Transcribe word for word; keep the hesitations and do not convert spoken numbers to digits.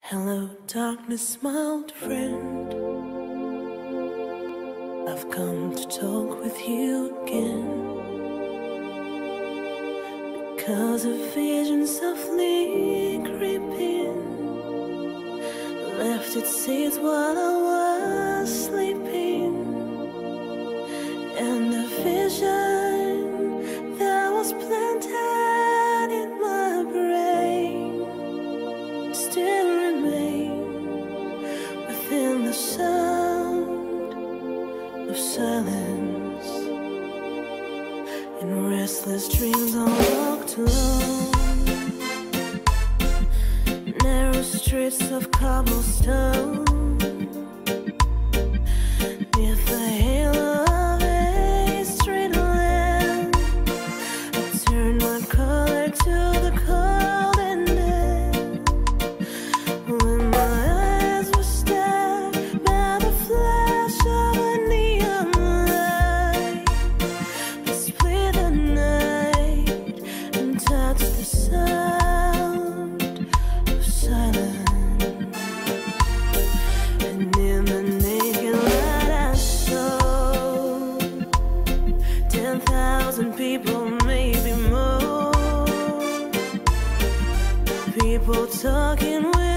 Hello, darkness, my old friend. I've come to talk with you again, because a vision softly creeping left its seeds while I was sleeping, and the vision that was planted in my brain still within the sound of silence. In restless dreams I walked alone, narrow streets of cobblestone, neath the halo of a street lamp. I turned my collar to the cold and damp, when my people, maybe more, people talking with